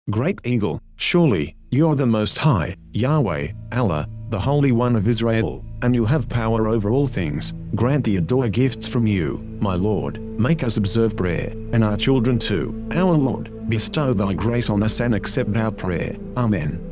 Great Eagle, surely, you are the Most High, Yahweh, Allah, the Holy One of Israel, and you have power over all things. Grant the Odawa gifts from you, my Lord. Make us observe prayer, and our children too. Our Lord, bestow thy grace on us and accept our prayer. Amen.